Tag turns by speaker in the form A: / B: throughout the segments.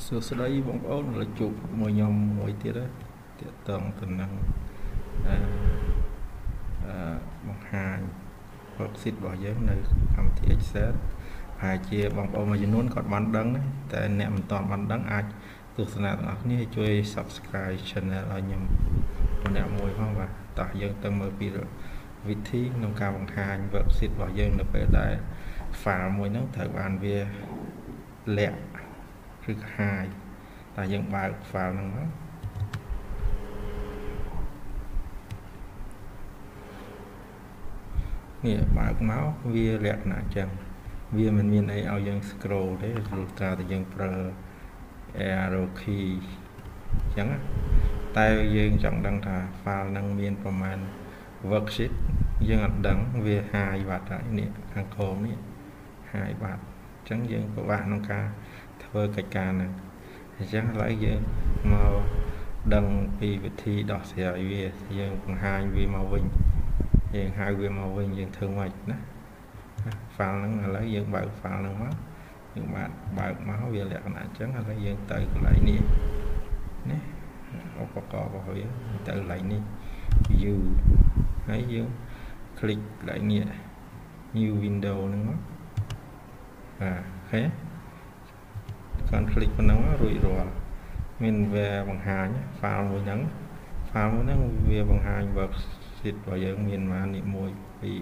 A: សួស្តីបងប្អូនឥឡូវជួបមួយខ្ញុំមួយទៀតទេទាក់ទងទៅនឹងបង្ហាញ worksheet របស់យើងនៅកម្មវិធី Excel ហើយជាបងប្អូនមួយចំនួនគាត់បានដឹងតែអ្នកមិនទាន់បានដឹងអាចទស្សនាទាំងអស់គ្នាជួយ Subscribe Channel ឲ្យខ្ញុំម្នាក់មួយផងបាទតោះយើងទៅមើលពីវិធីក្នុងការបង្ហាញ worksheet របស់យើងនៅពេលដែល file មួយហ្នឹងត្រូវបានវាលាក់ឬក៏ហាយតែយើងបើក file ហ្នឹងមកនេះបើកមកវាលក្ខណៈអញ្ចឹងវាមិនមានអីឲ្យយើង scroll ទេព្រោះតែយើងប្រើ arrow key អញ្ចឹងតែយើងចង់ដឹងថា file ហ្នឹងមានប្រមាណ worksheet យើងអត់ដឹងវាហាយបាត់ហើយនេះខាងក្រោមនេះហាយបាត់អញ្ចឹងយើងពិបាកក្នុងការធ្វើកិច្ចការហ្នឹងអញ្ចឹងឥឡូវយើងមកដឹងពីវិធីដោះស្រាយវាយើងបង្ហាញវាមកវិញយើងហៅវាមកវិញយើងធ្វើម៉េចណា file ហ្នឹងឥឡូវយើងបើក file ហ្នឹងមកយើងបើកមកវាលក្ខណៈអញ្ចឹងឥឡូវយើងទៅកន្លែងនេះណាឧបករណ៍របស់វាទៅកន្លែងនេះ view ហើយយើង click កន្លែងនេះ new window ហ្នឹងមកបាទឃើញកាន់ click ប៉ុណ្ណឹងរួចរាល់មានវាបង្ហាញ file មួយហ្នឹង file មួយហ្នឹងវាបង្ហាញ worksheet របស់យើងមានប៉ុន្មាននេះ1 2 3 4 5អ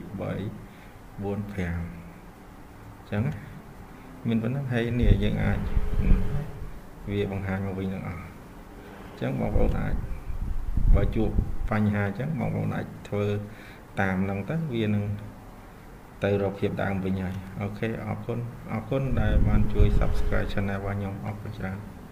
A: ញ្ចឹងមានប៉ុណ្ណឹងហើយនេះយើងអាចវាបង្ហាញមកវិញទាំងអស់អញ្ចឹងបងប្អូនអាចបើជួបបញ្ហាអញ្ចឹងបងប្អូនអាចធ្វើតាមហ្នឹងទៅវានឹងទៅរកភាពដើមវិញហើយអូខេអរគុណដែលបានជួយ Subscribe Channel របស់ខ្ញុំអរគុណច្រើន